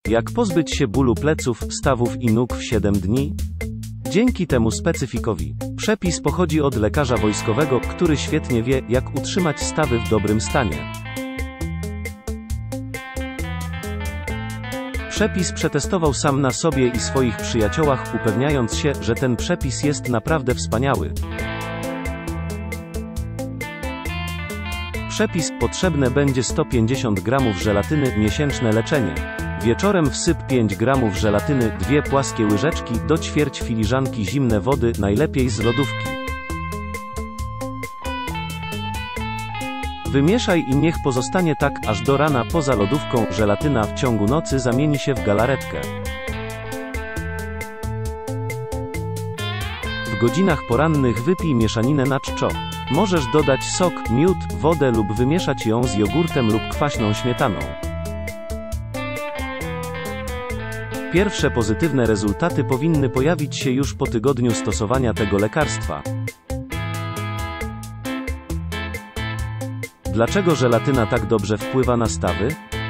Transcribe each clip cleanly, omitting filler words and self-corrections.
Jak pozbyć się bólu pleców, stawów i nóg w 7 dni? Dzięki temu specyfikowi. Przepis pochodzi od lekarza wojskowego, który świetnie wie, jak utrzymać stawy w dobrym stanie. Przepis przetestował sam na sobie i swoich przyjaciołach, upewniając się, że ten przepis jest naprawdę wspaniały. Przepis: potrzebne będzie 150 g żelatyny, miesięczne leczenie. Wieczorem wsyp 5 g żelatyny, 2 płaskie łyżeczki, do ćwierć filiżanki zimne wody, najlepiej z lodówki. Wymieszaj i niech pozostanie tak, aż do rana. Poza lodówką, żelatyna w ciągu nocy zamieni się w galaretkę. W godzinach porannych wypij mieszaninę na czczo. Możesz dodać sok, miód, wodę lub wymieszać ją z jogurtem lub kwaśną śmietaną. Pierwsze pozytywne rezultaty powinny pojawić się już po tygodniu stosowania tego lekarstwa. Dlaczego żelatyna tak dobrze wpływa na stawy?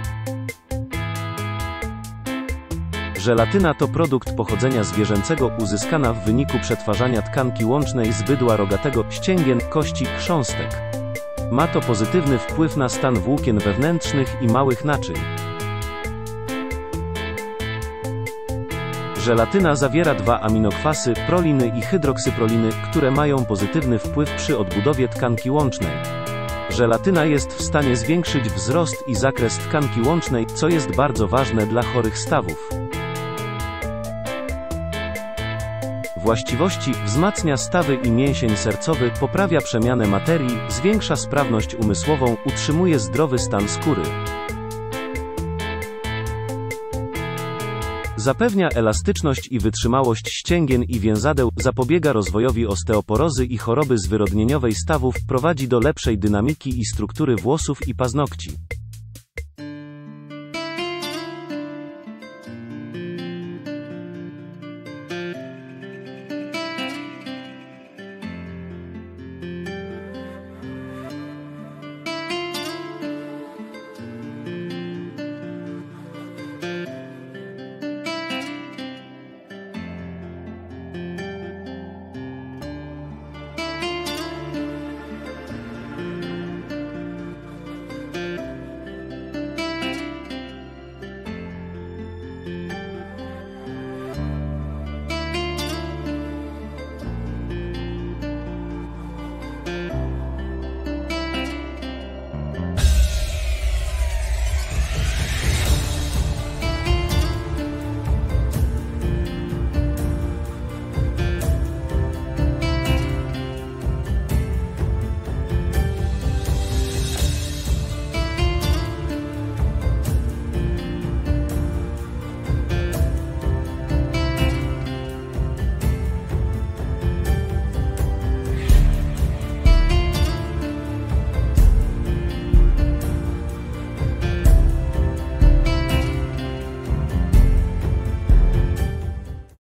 Żelatyna to produkt pochodzenia zwierzęcego, uzyskana w wyniku przetwarzania tkanki łącznej z bydła rogatego, ścięgien, kości, chrząstek. Ma to pozytywny wpływ na stan włókien wewnętrznych i małych naczyń. Żelatyna zawiera 2 aminokwasy, proliny i hydroksyproliny, które mają pozytywny wpływ przy odbudowie tkanki łącznej. Żelatyna jest w stanie zwiększyć wzrost i zakres tkanki łącznej, co jest bardzo ważne dla chorych stawów. Właściwości: wzmacnia stawy i mięsień sercowy, poprawia przemianę materii, zwiększa sprawność umysłową, utrzymuje zdrowy stan skóry. Zapewnia elastyczność i wytrzymałość ścięgien i więzadeł, zapobiega rozwojowi osteoporozy i choroby zwyrodnieniowej stawów, prowadzi do lepszej dynamiki i struktury włosów i paznokci.